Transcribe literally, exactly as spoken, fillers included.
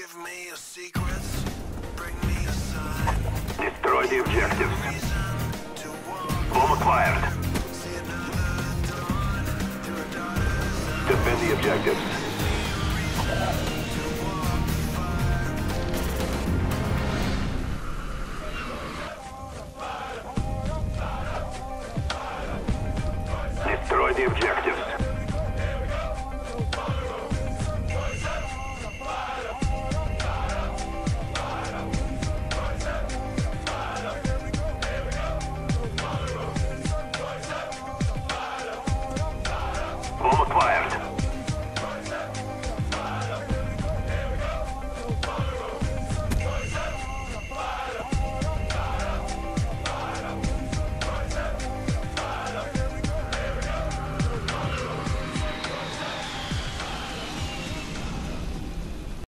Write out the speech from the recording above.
Give me your secrets, bring me a sign. Destroy the objectives. Bomb acquired. Defend the objectives. Destroy the objectives.